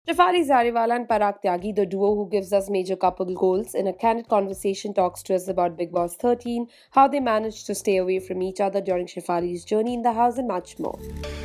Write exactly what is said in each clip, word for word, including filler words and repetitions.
Shefali Jariwala and Parag Tyagi, the duo who gives us major couple goals, in a candid conversation talks to us about Bigg Boss thirteen, how they managed to stay away from each other during Shefali's journey in the house and much more.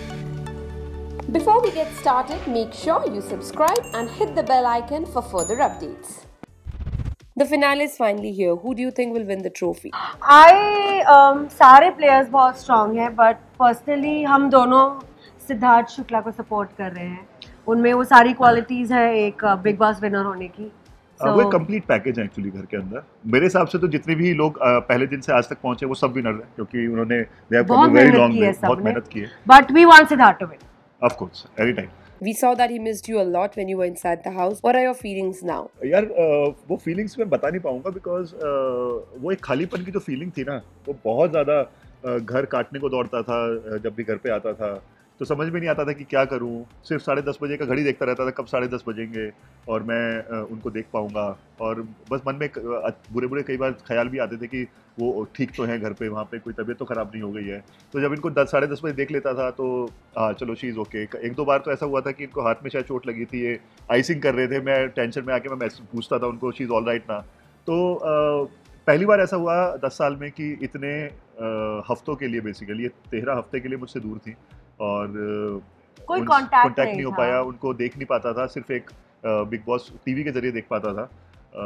Before we get started, make sure you subscribe and hit the bell icon for further updates. The finale is finally here. Who do you think will win the trophy? I um, सारे players बहुत strong हैं, but personally हम दोनों सिद्धार्थ शुक्ला को support कर रहे हैं. उनमें वो सारी qualities हैं एक बिग बॉस विनर होने की. so, वो एक complete package है actually घर के अंदर. मेरे हिसाब से तो जितने भी लोग पहले दिन से आज तक पहुंचे वो सब विनर हैं क्योंकि उन्होंने they have come a very long way. बहुत मेहनत की है. But we want Siddharth to win. Of course, anytime. We saw that he missed you a lot when you were inside the house. What are your feelings now? यार वो feelings मैं बता नहीं पाऊंगा because वो एक खालीपन की जो feeling थी ना वो बहुत ज़्यादा घर काटने को दौड़ता था जब भी घर पे आता था तो समझ में नहीं आता था कि क्या करूं. सिर्फ साढ़े दस बजे का घड़ी देखता रहता था कब साढ़े दस बजेंगे और मैं उनको देख पाऊंगा और बस मन में बुरे बुरे कई बार ख्याल भी आते थे कि वो ठीक तो हैं घर पे वहाँ पे कोई तबीयत तो ख़राब नहीं हो गई है. तो जब इनको दस साढ़े दस बजे देख लेता था तो हाँ चलो शी इज़ ओके. एक दो बार तो ऐसा हुआ था कि इनको हाथ में शायद चोट लगी थी, ये आइसिंग कर रहे थे. मैं टेंशन में आके मैं पूछता था उनको शी इज़ ऑल राइट ना. तो आ, पहली बार ऐसा हुआ दस साल में कि इतने हफ्तों के लिए बेसिकली ये तेरह हफ्ते के लिए मुझसे दूर थी और कोई कांटेक्ट नहीं, नहीं हो पाया. उनको देख नहीं पाता था, सिर्फ एक बिग बॉस टीवी के जरिए देख पाता था.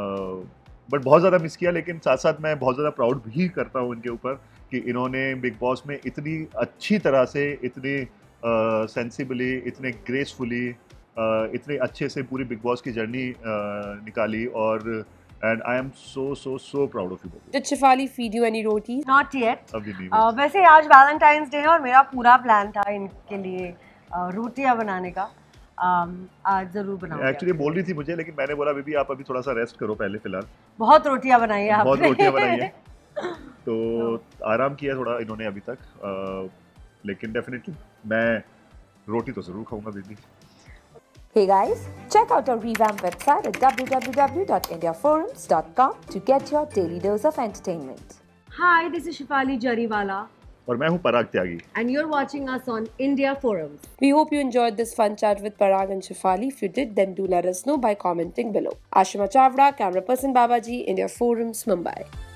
बट बहुत ज़्यादा मिस किया. लेकिन साथ साथ मैं बहुत ज़्यादा प्राउड भी करता हूँ इनके ऊपर कि इन्होंने बिग बॉस में इतनी अच्छी तरह से, इतनी सेंसिबली, इतने ग्रेसफुली, इतने अच्छे से पूरी बिग बॉस की जर्नी निकाली और and I am so so so proud of you both. Did Shefali feed you any roti? Not yet. अभी नहीं. uh, वैसे आज वैलेंटाइंस डे है और मेरा पूरा प्लान था इनके लिए uh, रोटियां बनाने का. um, आज जरूर बनाऊंगी. एक्चुअली बोल रही थी मुझे लेकिन मैंने बोला बेबी आप अभी थोड़ा सा रेस्ट करो पहले फिलहाल. बहुत रोटियां बनाई है आपने. बहुत रोटियां बनाई है तो आराम किया थोड़ा इन्होंने अभी तक. uh, लेकिन डेफिनेटली मैं रोटी तो जरूर खाऊंगा baby. Hey guys, check out our revamped website at w w w dot india forums dot com to get your daily dose of entertainment. Hi, this is Shefali Jariwala. और मैं हूँ पराग त्यागी. And you're watching us on India Forums. We hope you enjoyed this fun chat with Parag and Shefali. If you did, then do let us know by commenting below. Ashima Chavda, camera person Babaji, India Forums, Mumbai.